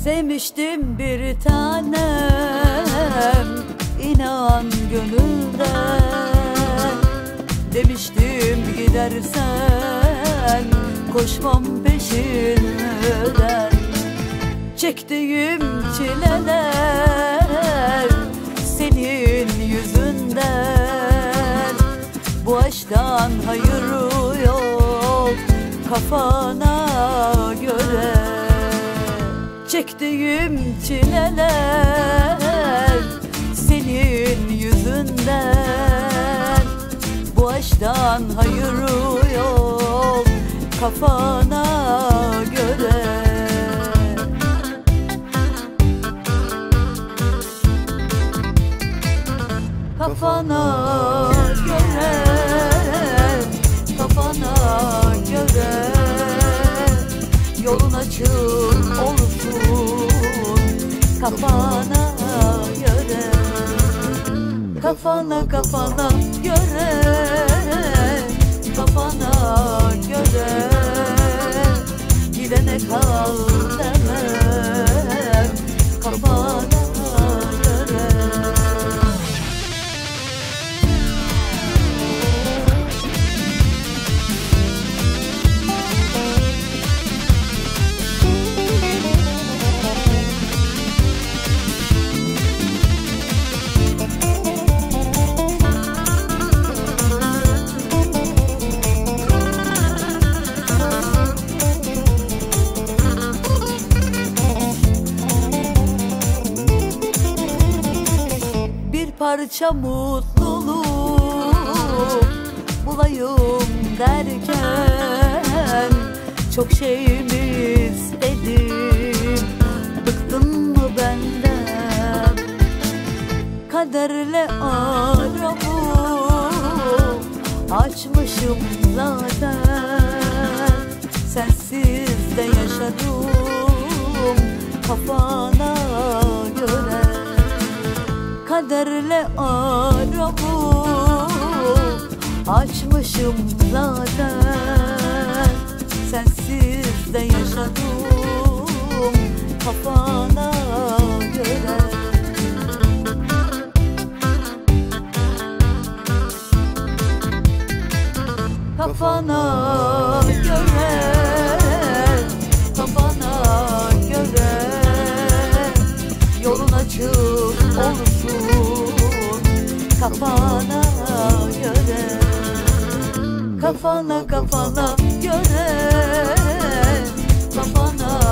Sevmiştim bir tanem, inan gönülden. Demiştim gidersen koşmam peşinden. Çektiğim çileler senin yüzünden. Bu aşktan hayır yok kafana göre. Çektiğim çileler senin yüzünden. Bu aşktan hayır yok kafana göre. Kafana göre, kafana göre. Yolun açık olsun kafana göre. Kafana kafana göre, kafana göre. Gidene kal demem kafana göre. Bir parça mutluluk bulayım derken çok şey mi istedim, bıktın mı benden? Kaderle aramı açmışım zaten. Sensiz de yaşadım kafana göre. Kaderle aramı açmışım zaten. Sensiz de yaşadım kafana göre. Kafana göre, kafana göre. Yolun açık olsun kafana göre. Kafana kafana göre, kafana